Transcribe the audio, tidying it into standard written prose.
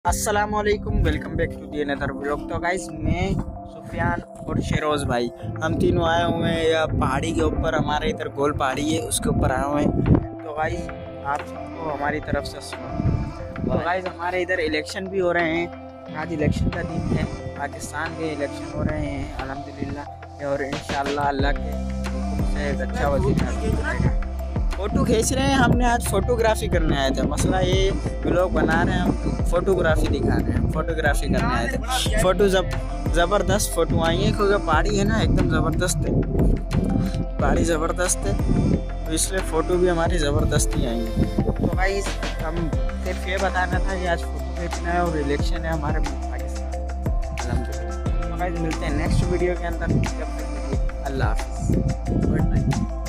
अस्सलाम वालेकुम, welcome back to the another vlog. तो गाइस मैं सुफियान और शेरोज़ भाई हम तीनों आए हुए हैं या पहाड़ी के ऊपर। हमारे इधर गोल पहाड़ी है, उसके ऊपर आए हुए हैं। तो गाइस आप सबको हमारी तरफ से तो गाइस हमारे इधर इलेक्शन भी हो रहे हैं। आज इलेक्शन का दिन है, पाकिस्तान के इलेक्शन हो रहे हैं अल्हम्दुलिल्लाह। और इंशाअल्लाह अल्लाह के हुक्म से एक अच्छा वज़ीर फ़ोटो खींच रहे हैं। हमने आज फोटोग्राफी करने आए थे। मसला ये व्लॉग बना रहे हैं, हम फोटोग्राफी दिखा रहे हैं, फोटोग्राफी करने आए थे। फ़ोटो ज़बरदस्त फ़ोटो आई है क्योंकि पहाड़ी है ना, एकदम ज़बरदस्त है, पहाड़ी ज़बरदस्त है, तो इसलिए फ़ोटो भी हमारी ज़बरदस्त ही आई है। तो भाई हम सिर्फ ये बताना था कि आज फ़ोटो खींचना है और इलेक्शन है हमारे पाकिस्तान। तो भाई मिलते हैं नेक्स्ट वीडियो के अंदर। जब तक अल्लाह हाफ़िज़, गुड नाइट।